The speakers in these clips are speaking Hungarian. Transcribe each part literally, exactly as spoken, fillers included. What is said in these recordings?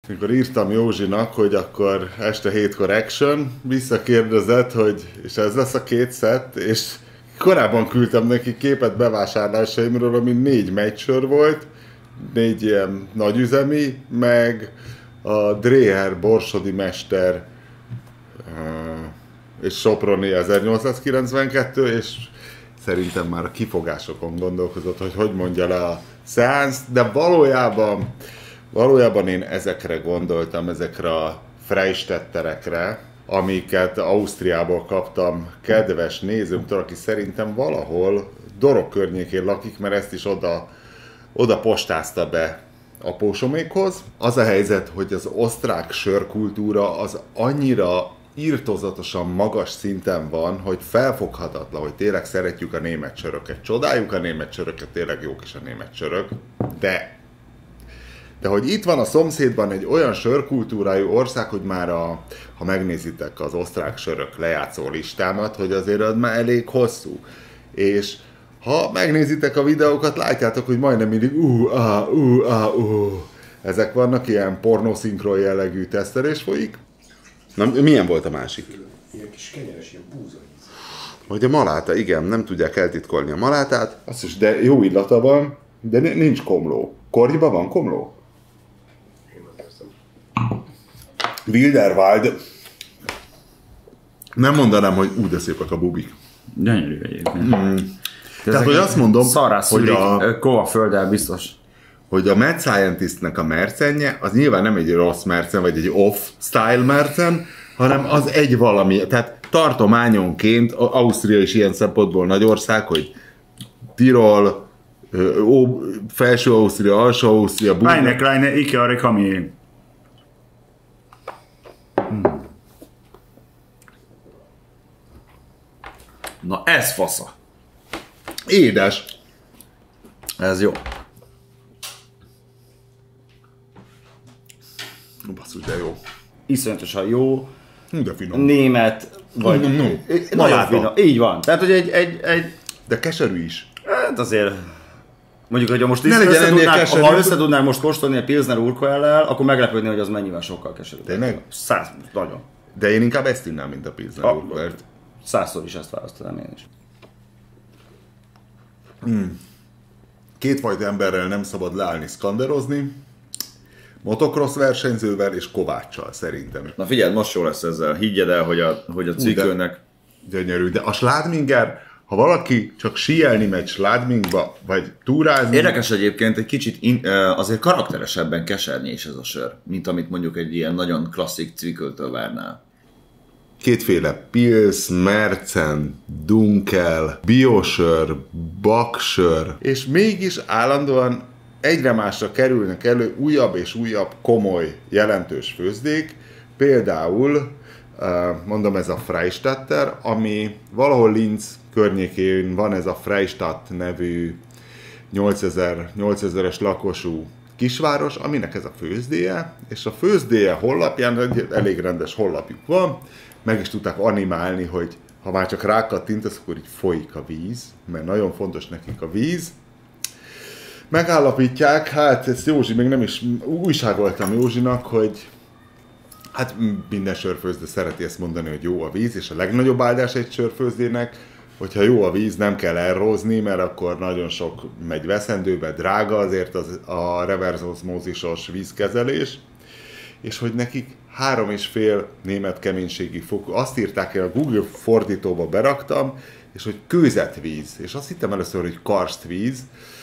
Mikor írtam Józsinak, hogy akkor este hétkor action, visszakérdezett, hogy és ez lesz a két szett, és korábban küldtem neki képet bevásárlásaimról, ami négy meccsör volt, négy ilyen nagyüzemi, meg a Dreher Borsodi Mester és Soproni ezernyolcszázkilencvenkettő, és szerintem már a kifogásokon gondolkozott, hogy hogy mondja le a szeánszt, de valójában, valójában én ezekre gondoltam, ezekre a Freistetterekre, amiket Ausztriából kaptam kedves nézőmtől, aki szerintem valahol Dorog környékén lakik, mert ezt is oda, oda postázta be apósomékhoz. Az a helyzet, hogy az osztrák sörkultúra az annyira irtózatosan magas szinten van, hogy felfoghatatlan, hogy tényleg szeretjük a német söröket. Csodáljuk a német söröket, tényleg jók is a német sörök, de de hogy itt van a szomszédban egy olyan sörkultúrájú ország, hogy már a, ha megnézitek az osztrák sörök lejátszó listámat, hogy azért az már elég hosszú. És ha megnézitek a videókat, látjátok, hogy majdnem mindig uh, ah, uh, ah, uh. Ezek vannak, ilyen pornószinkron jellegű tesztelés folyik. Na, milyen volt a másik? Ilyen kis kenyeres, ilyen búza. Hogy a maláta, igen, nem tudják eltitkolni a malátát. Azt is, de jó illata van, de nincs komló. Korjiban van komló? Wilderwald. Nem mondanám, hogy úgy de szépek a bubik. Gyönyörű egyébként. Mm. Tehát, hogy azt mondom, hogy a Kovafölddel biztos. Hogy a Mad Scientistnek a mercenje, az nyilván nem egy rossz mercen, vagy egy off-style mercen, hanem az egy valami. Tehát tartományonként, Ausztria is ilyen szempontból nagy ország, hogy Tirol, ó, Felső Ausztria, Alsó Ausztria, Eine kleine Ike Kami. Hmm. Na ez fasza. Édes. Ez jó. Basszus, de jó. Iszonyatosan jó. De finom. Német, vagy... Mm, mm, mm. Nagyon finom. Így van. Tehát, hogy egy, egy, egy... De keserű is. Hát azért... Mondjuk, hogy most összetudnánk, ha összetudnánk most kóstolni a Pilsner Urquell-lel, akkor meglepődni, hogy az mennyivel sokkal keserűbb. Tényleg? Száz, nagyon. De én inkább ezt innám, mint a Pilsner Urquell-t. Százszor is ezt választanám én is. Hmm. Kétfajta emberrel nem szabad leállni szkanderozni. Motocross versenyzővel és Kováccsal szerintem. Na figyeld, most jó lesz ezzel. Higgyed el, hogy a, hogy a cikőnek... Gyönyörű, de a Schladminger, ha valaki csak síelni megy Schladmingba, vagy túrázni... Érdekes egyébként, egy kicsit in, azért karakteresebben kesernyés is ez a sör, mint amit mondjuk egy ilyen nagyon klasszik cikőtől várnál. Kétféle Pils, Mercen, Dunkel, biosör, baksör, és mégis állandóan egyre másra kerülnek elő újabb és újabb komoly, jelentős főzdék. Például, mondom, ez a Freistatter, ami valahol Linz környékén van, ez a Freistatt nevű nyolcezeres lakosú kisváros, aminek ez a főzdéje, és a főzdéje honlapján egy elég rendes honlapjuk van, meg is tudták animálni, hogy ha már csak rákattintasz, akkor így folyik a víz, mert nagyon fontos nekik a víz. Megállapítják, hát ezt Józsi, még nem is újságoltam Józsinak, hogy hát minden sörfőzdő szereti ezt mondani, hogy jó a víz, és a legnagyobb áldás egy sörfőzdének, hogyha jó a víz, nem kell elrózni, mert akkor nagyon sok megy veszendőbe, drága azért az, a reverse-oszmózisos vízkezelés, és hogy nekik három és fél német keménységi fokú, azt írták el, a Google fordítóba beraktam, és hogy kőzetvíz, és azt hittem először, hogy karstvíz,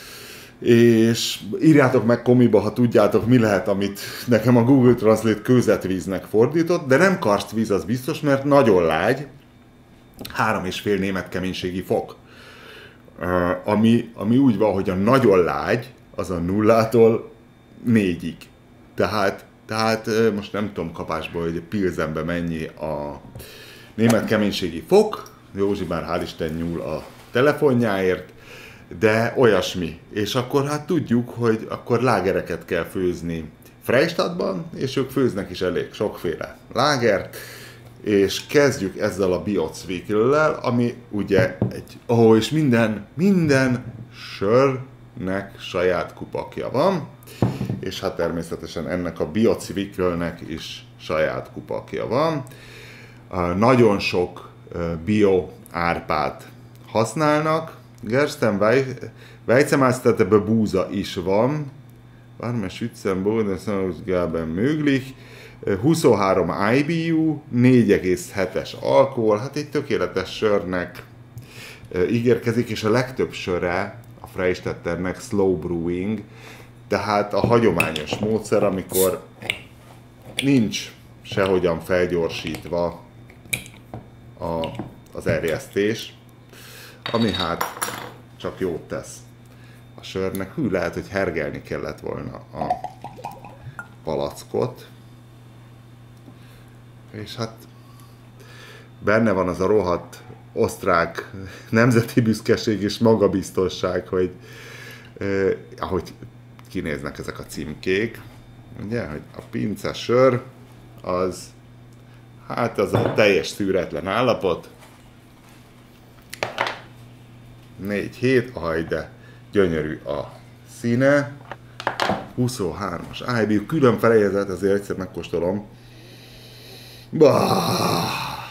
és írjátok meg komiba, ha tudjátok, mi lehet, amit nekem a Google Translate kőzetvíznek fordított, de nem karstvíz, az biztos, mert nagyon lágy, három és fél német keménységi fok. Uh, ami, ami úgy van, hogy a nagyon lágy, az a nullától négyig. Tehát, tehát most nem tudom kapásból, hogy a Pilsenben mennyi a német keménységi fok, Józsi már hál' Isten nyúl a telefonjáért, de olyasmi. És akkor hát tudjuk, hogy akkor lágereket kell főzni Freistadtban, és ők főznek is elég sokféle lágert, és kezdjük ezzel a Biotzwickellel, ami ugye egy, ahol is minden, minden sörnek saját kupakja van, és hát természetesen ennek a BioCivic-nek is saját kupakja van. Nagyon sok bio árpát használnak. Gersten Weizenmeisterbe búza is van. Warme Schützenboden, Gaben möglich. huszonhárom I B U, négy egész hetes alkohol, hát egy tökéletes sörnek ígérkezik, és a legtöbb söre a Freistetternek slow brewing, tehát a hagyományos módszer, amikor nincs sehogyan felgyorsítva a, az erjesztés, ami hát csak jót tesz a sörnek. Hű, lehet, hogy hergelni kellett volna a palackot. És hát benne van az a rohadt osztrák nemzeti büszkeség és magabiztosság, hogy eh, ahogy kinéznek ezek a címkék, ugye, hogy a pince sör az, hát az a teljes szűretlen állapot, négy hét, ahaj, de gyönyörű a színe, huszonhármas I B U, külön felejezet, azért egyszer megkóstolom. Bah!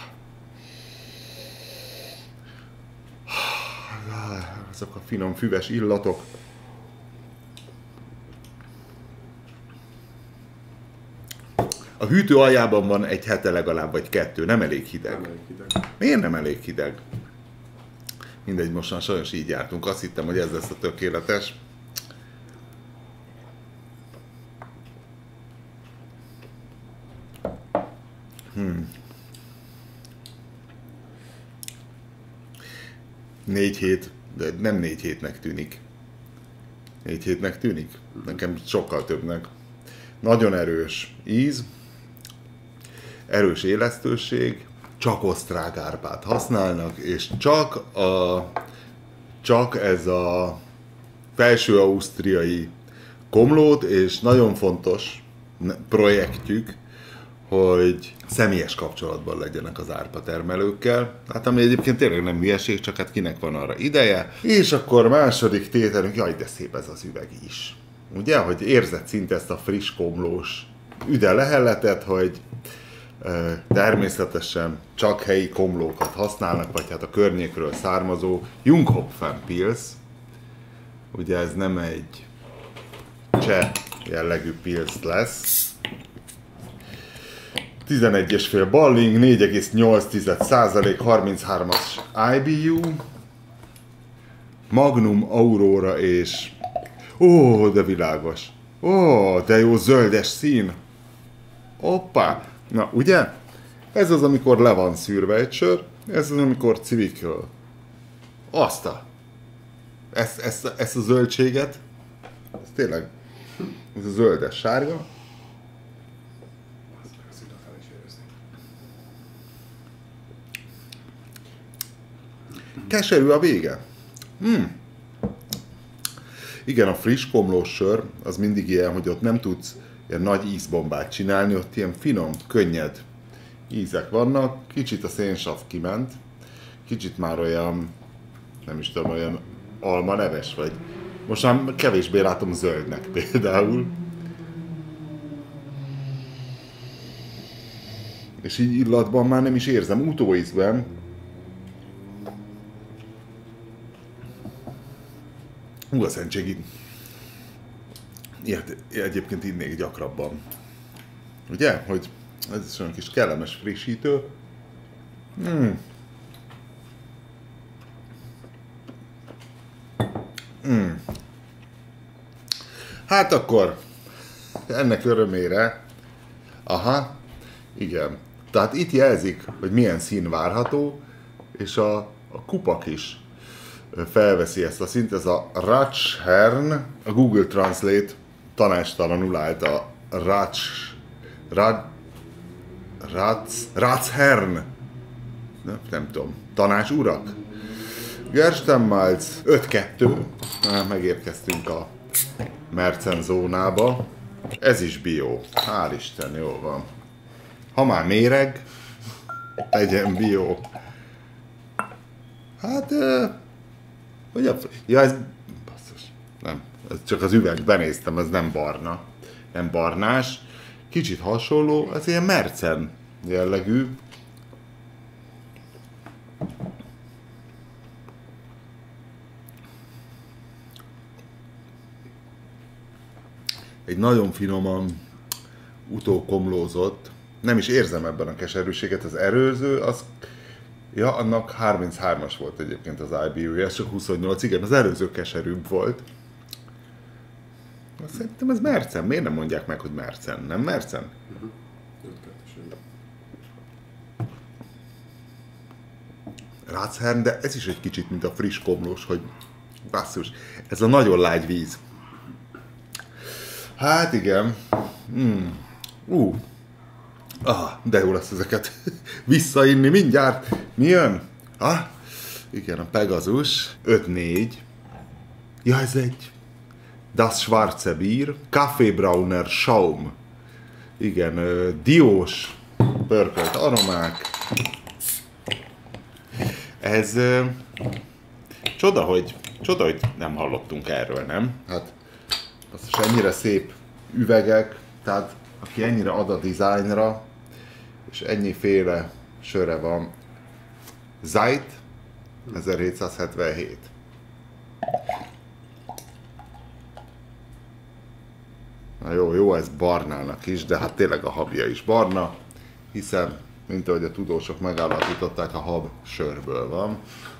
Azok a finom füves illatok. A hűtő aljában van egy hete legalább, vagy kettő, nem elég hideg. Nem elég hideg. Miért nem elég hideg? Mindegy, mostan sajnos így jártunk. Azt hittem, hogy ez lesz a tökéletes. Hmm. Négy hét, de nem négy hétnek tűnik. Négy hétnek tűnik? Nekem sokkal többnek. Nagyon erős íz, erős élesztőség, csak osztrák árpát használnak, és csak, a, csak ez a felső ausztriai komlót, és nagyon fontos projektjük, hogy személyes kapcsolatban legyenek az árpatermelőkkel. Hát ami egyébként tényleg nem hülyeség, csak hát kinek van arra ideje. És akkor második tételünk, jaj, de szép ez az üveg is. Ugye, hogy érzed szinte ezt a friss komlós üde lehelletet, hogy e, természetesen csak helyi komlókat használnak, vagy hát a környékről származó Junghopfen Pils. Ugye ez nem egy cseh jellegű Pils lesz. tizenegy egész öt Balling, négy egész nyolc százalék, harminchárom-as I B U, Magnum, Aurora és... Ó, de világos! Ó, de jó zöldes szín! Hoppá! Na, ugye? Ez az, amikor le van szűrve egy sör, ez az, amikor Civicről. Azt a... Ezt, ezt, ezt a zöldséget, ez tényleg, ez a zöldes sárga, keserű a vége. Hmm. Igen, a friss komlós sör az mindig ilyen, hogy ott nem tudsz ilyen nagy ízbombát csinálni, ott ilyen finom, könnyed ízek vannak. Kicsit a szénsav kiment, kicsit már olyan, nem is tudom, olyan almaneves vagy. Most már kevésbé látom zöldnek például. És így illatban már nem is érzem, utóízben. Hú, a szentségi. Ilyet egyébként innék gyakrabban. Ugye? Hogy ez is olyan kis kellemes frissítő. Mm. Mm. Hát akkor ennek örömére. Aha, igen. Tehát itt jelzik, hogy milyen szín várható, és a, a kupak is felveszi ezt a szint, ez a Ratschhern, a Google Translate tanástalanul állt a Ratsch, Rat, Ratz, Ratschhern, nem, nem tudom, tanács urak? Gerstenmalz öt kettő, megérkeztünk a Mercen zónába, ez is bio, hál' Isten, jól van. Ha már méreg, legyen bio. Hát, hogy a... Ja, ez... Basszus. Nem. Ez csak az üveg, benéztem, ez nem barna. ilyen barnás, kicsit hasonló, az ilyen Mercen jellegű. Egy nagyon finoman utókomlózott, nem is érzem ebben a keserűséget, az erőző, az, ja, annak harminchárom volt egyébként az I B U-ja, ez csak huszonnyolc, igen, az előző keserűbb volt. Szerintem ez Mercen, miért nem mondják meg, hogy Mercen, nem Mercen? Uh-huh. Rathern, de ez is egy kicsit, mint a friss komlós, hogy basszus, ez a nagyon lágy víz. Hát igen. Mm. Uh. Ah, de jó lesz ezeket visszainni mindjárt. Mi jön? Ah, igen, a Pegasus. öt négy. Ja, ez egy Das Schwarze Bier. Kaffeebrauner Schaum. Igen, uh, diós, pörkölt aromák. Ez uh, csoda, hogy csoda, hogy nem hallottunk erről, nem? Hát, az is ennyire szép üvegek, tehát aki ennyire ad a dizájnra, és ennyiféle söre van. Zeit ezerhétszázhetvenhét. Na jó, jó, ez barnának is, de hát tényleg a habja is barna, hiszen, mint ahogy a tudósok megállapították, a hab sörből van.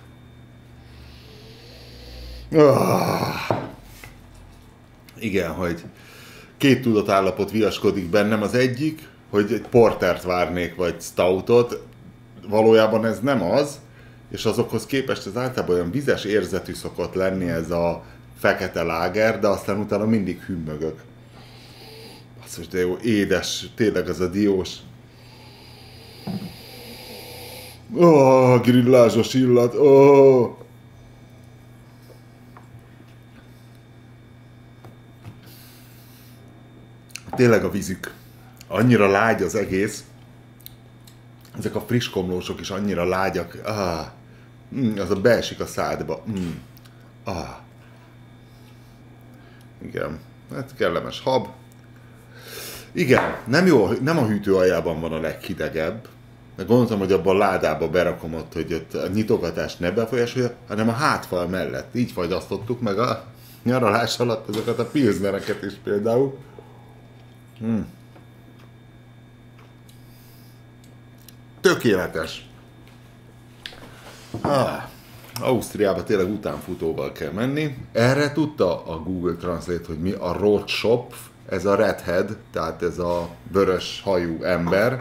Ah. Igen, hogy két tudatállapot viaskodik bennem, az egyik, hogy egy portert várnék, vagy stoutot, valójában ez nem az, és azokhoz képest ez általában olyan vizes érzetű szokott lenni ez a fekete láger, de aztán utána mindig hümmögök. Basszus, de jó, édes, tényleg ez a diós. Ó, oh, grillázsos illat, ó! Oh. Tényleg a vízük. Annyira lágy az egész. Ezek a friss komlósok is annyira lágyak. Ah, mm, az a beesik a szádba. Mm. Ah. Igen. Hát kellemes hab. Igen, nem jó, nem a hűtő aljában van a leghidegebb. De gondoltam, hogy abban a ládába berakom ott, hogy ott a nyitogatást ne befolyásolja, hanem a hátfal mellett. Így fagyasztottuk meg a nyaralás alatt ezeket a pilsnereket is például. Hmm. Tökéletes. Ah, Ausztriába tényleg utánfutóval kell menni. Erre tudta a Google Translate, hogy mi a Rotschopf, ez a redhead, tehát ez a vörös hajú ember,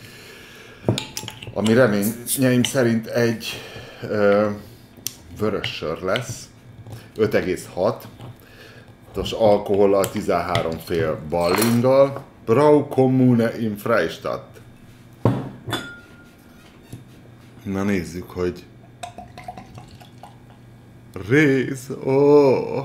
ami reményeim szerint egy ö, vörös sör lesz, öt egész hat, az alkohollal, tizenhárom fél ballinggal. Brau Kommune in Freistadt. Na nézzük, hogy rész, ó, oh.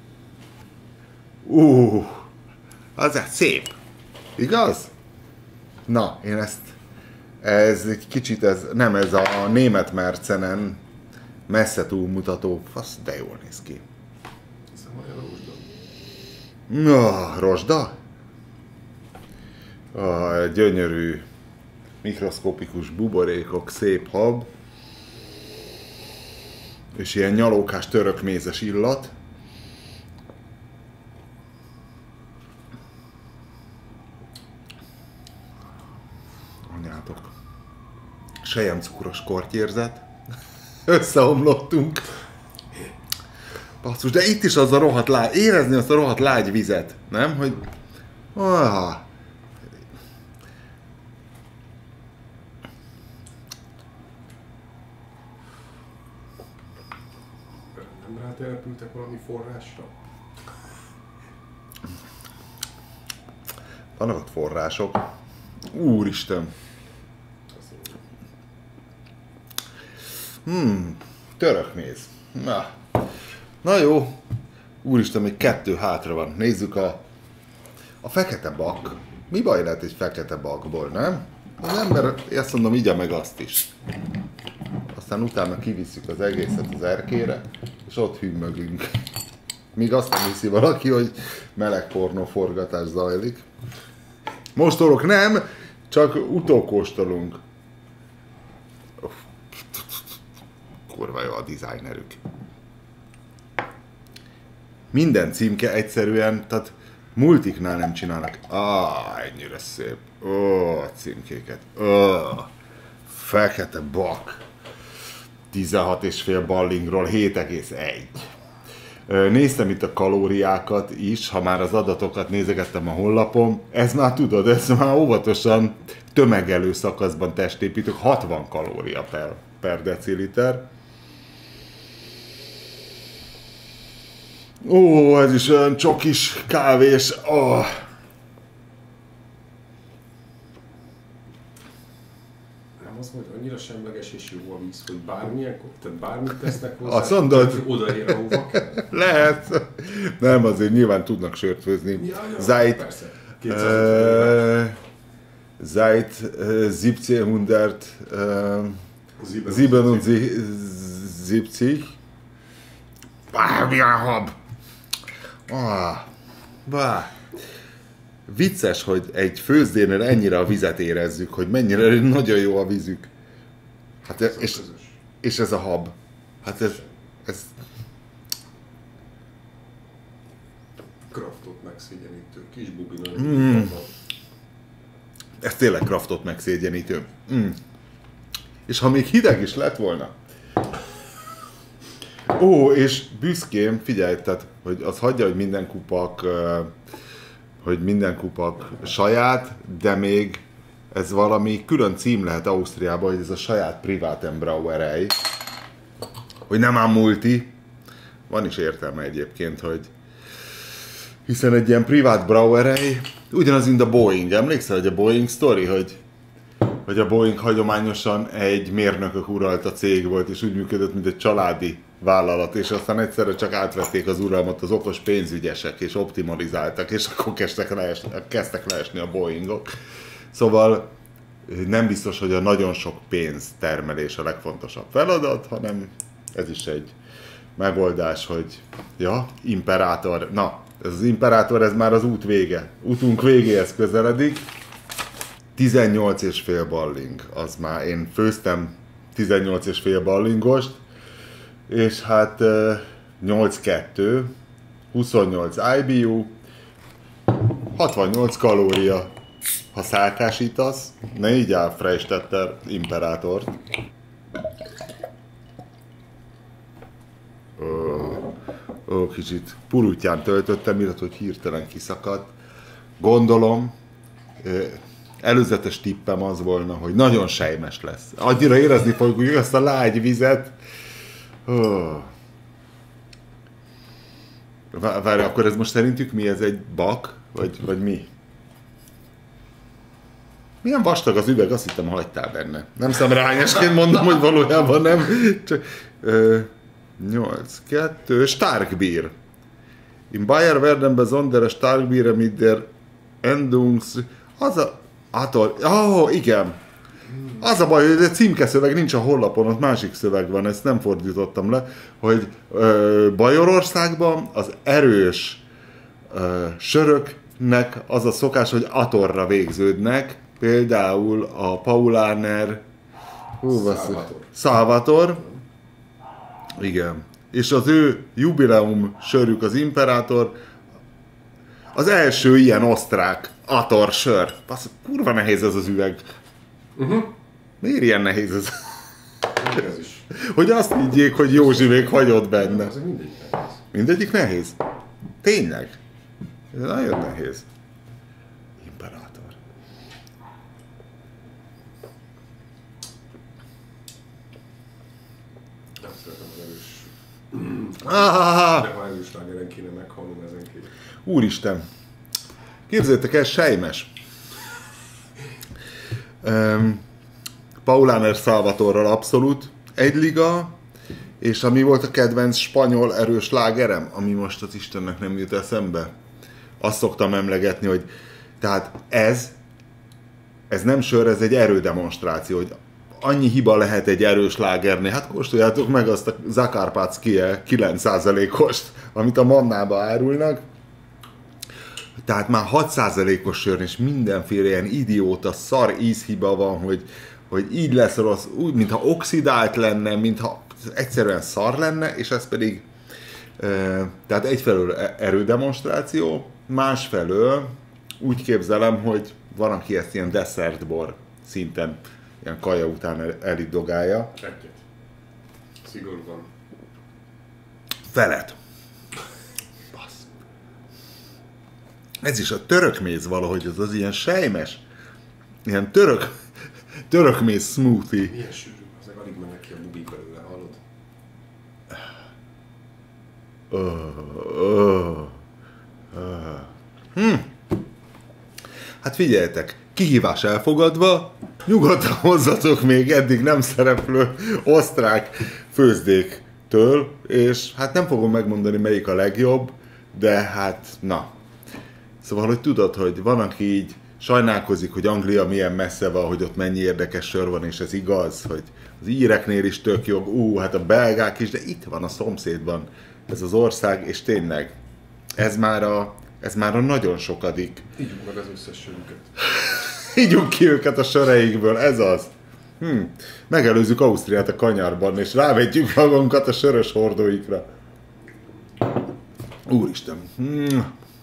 uh, az szép, igaz? Na, én ezt, ez egy kicsit, ez, nem ez a német Mercenen messze túlmutató, fasz, de jól néz ki. No, rozsda? Ah, gyönyörű, mikroszkopikus buborékok, szép hab. És ilyen nyalókás törökmézes illat. Anyátok. Selyemcukros kortyérzet. Összeomlottunk. Basszus, de itt is az a rohadt lágy, érezni azt a rohadt lágy vizet, nem? Hogy... Ah. Nem rátelepültek valami forrásra? Vannak ott források. Úristen. Hmm, törökméz. Na. Na jó. Úristen, még kettő hátra van. Nézzük a, a fekete bak. Mi baj lehet egy fekete bakból, nem? Az ember, ezt mondom, igya meg azt is. Aztán utána kivisszük az egészet az erkére, és ott hümmögünk. Míg azt nem hiszi valaki, hogy meleg pornóforgatás zajlik. Mostolok nem, csak utókóstolunk. Kurva jó a designerük. Minden címke egyszerűen, tehát multiknál nem csinálnak. Ah, ennyire szép. Ó, oh, címkéket. Ó, oh, fekete bak. tizenhat és fél ballingról hét egész egy. Néztem itt a kalóriákat is, ha már az adatokat nézegettem a honlapon. Ez már tudod, ez már óvatosan tömegelő szakaszban testépítők, hatvan kalória per, per deciliter. Ó, ez is olyan csokis kávés. Oh. Nem az, hogy annyira semleges és jó a víz, hogy bármilyen, tehát bármit tesznek hozzá, azt mondod, odaér, ahova kell. Lehet. Nem, azért nyilván tudnak sört főzni. Ja, ja, Zeit, persze. uh, Zeit uh, siebzehnhundert uh, siebenundsiebzig. Bár, milyen hab! Ah, bár. Vicces, hogy egy főzdénél ennyire a vizet érezzük, hogy mennyire nagyon jó a vízük. Hát ez, és, és ez a hab. Hát ez... ez... Kraftot megszégyenítő, kis bubinő. Mm. Ez tényleg kraftot megszégyenítő. Mm. És ha még hideg is lett volna. Ó, és büszkén, figyelj, tehát, hogy az hagyja, hogy minden kupak, hogy minden kupak saját, de még ez valami külön cím lehet Ausztriában, hogy ez a saját Privatenbrauerei, hogy nem ám multi. Van is értelme egyébként, hogy hiszen egy ilyen privát brauerei, ugyanaz, mint a Boeing. Emlékszel, hogy a Boeing sztori, hogy hogy a Boeing hagyományosan egy mérnökök uralta cég volt, és úgy működött, mint egy családi vállalat, és aztán egyszerre csak átvették az uralmat az okos pénzügyesek, és optimalizáltak, és akkor kezdtek leesni, kezdtek leesni a Boeingok. Szóval nem biztos, hogy a nagyon sok pénz termelés a legfontosabb feladat, hanem ez is egy megoldás, hogy ja, imperátor, na, ez az imperátor, ez már az út vége, útunk végéhez közeledik. tizennyolc és fél balling, az már, én főztem tizennyolc és fél ballingost, és hát nyolc kettő, huszonnyolc I B U, hatvannyolc kalória, ha szálkásítasz, ne így áll Freistetter imperátort. Ó, ó, kicsit puruttyán töltöttem, illetve hogy hirtelen kiszakadt. Gondolom, előzetes tippem az volna, hogy nagyon sejmes lesz. Annyira érezni fogjuk ezt a lágy vizet. Oh. Várj, akkor ez most szerintük mi? Ez egy bak? Vagy, vagy mi? Milyen vastag az üveg? Azt hittem, hagytál benne. Nem szemrehányásként mondom, hogy valójában nem. Csak, ö, nyolc kettő Starkbier. In Bayer werden besondere Starkbiere mit der Endungs... Az a... Ator... Oh, igen. Az a baj, hogy a címkeszöveg nincs a honlapon, ott másik szöveg van, ezt nem fordítottam le, hogy ö, Bajorországban az erős ö, söröknek az a szokás, hogy atorra végződnek, például a Paulaner Salvator. Salvator. Igen. És az ő jubileum sörük, az Imperátor, az első ilyen osztrák ator sör. Basz, kurva nehéz ez az üveg. Uh-huh. Miért ilyen nehéz ez? Ez is. Hogy azt higgyék, hogy Józsi még hagyott benne. Ez mindegyik nehéz. Mindegyik nehéz? Tényleg? Ez nagyon nehéz. Imperátor. Nem szeretem az erős. Ah, De ha erős lágeren kéne meghalnom ezen kívül. úristen. Képzeljétek el, sejmes. Um, Paulaner Salvatorral abszolút egy liga, és ami volt a kedvenc spanyol erős lágerem, ami most az Istennek nem jut eszembe. Azt szoktam emlegetni, hogy tehát ez, ez nem sör, ez egy erődemonstráció, hogy annyi hiba lehet egy erős lágernél. Hát kóstoljátok meg azt a Zakarpackie kilenc százalékost, amit a Mannában árulnak. Tehát már hat százalékos sör, és mindenféle ilyen idióta, szar ízhiba van, hogy, hogy így lesz rossz, úgy, mintha oxidált lenne, mintha egyszerűen szar lenne, és ez pedig e, tehát egyfelől erődemonstráció, másfelől úgy képzelem, hogy van, aki ezt ilyen desszertbor szinten, ilyen kaja után elidogálja. Egyet. Szigorúan. Felet. Basz. Ez is a törökméz valahogy, ez az ilyen sejmes, ilyen török, törökméz smoothie. Milyen sűrű, az alig mennek ki a bubik belőle, hallod? Oh, oh, oh. Hm. Hát figyeljetek, kihívás elfogadva, nyugodtan hozzatok még eddig nem szereplő osztrák főzdéktől, és hát nem fogom megmondani, melyik a legjobb, de hát na. Szóval, hogy tudod, hogy van, aki így sajnálkozik, hogy Anglia milyen messze van, hogy ott mennyi érdekes sör van, és ez igaz, hogy az íreknél is tök jobb, ú, hát a belgák is, de itt van a szomszédban ez az ország, és tényleg, ez már a, ez már a nagyon sokadik. Ígyunk meg az összes sörünket. Ígyunk ki őket a söreikből, ez az. Hm. Megelőzzük Ausztriát a kanyarban, és rávetjük magunkat a sörös hordóikra. Úristen. Hm.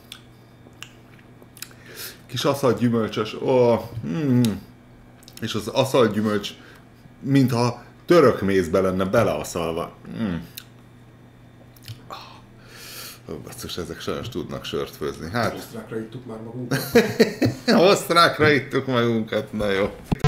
Kis aszalgyümölcsös, oh. hm. És az aszalgyümölcs, mintha török mézbe lenne beleaszalva. Hm. Oh, basszus, ezek sajnos tudnak sört főzni. Hát... Osztrákra ittuk már magunkat. Osztrákra ittuk magunkat, na jó.